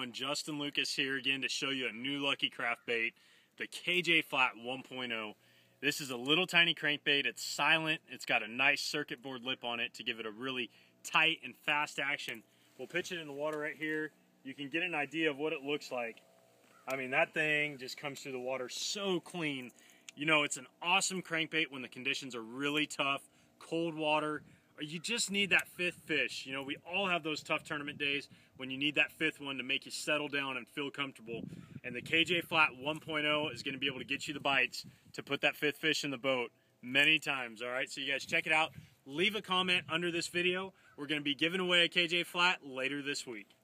everyone, Justin Lucas here again to show you a new Lucky Craft bait, the KJ Flat 1.0. This is a little tiny crankbait. It's silent. It's got a nice circuit board lip on it to give it a really tight and fast action. We'll pitch it in the water right here. You can get an idea of what it looks like. I mean, that thing just comes through the water so clean. You know, it's an awesome crankbait when the conditions are really tough, cold water, or you just need that fifth fish. You know, we all have those tough tournament days when you need that fifth one to make you settle down and feel comfortable. And the KJ Flat 1.0 is going to be able to get you the bites to put that fifth fish in the boat many times, all right? So you guys check it out. Leave a comment under this video. We're going to be giving away a KJ Flat later this week.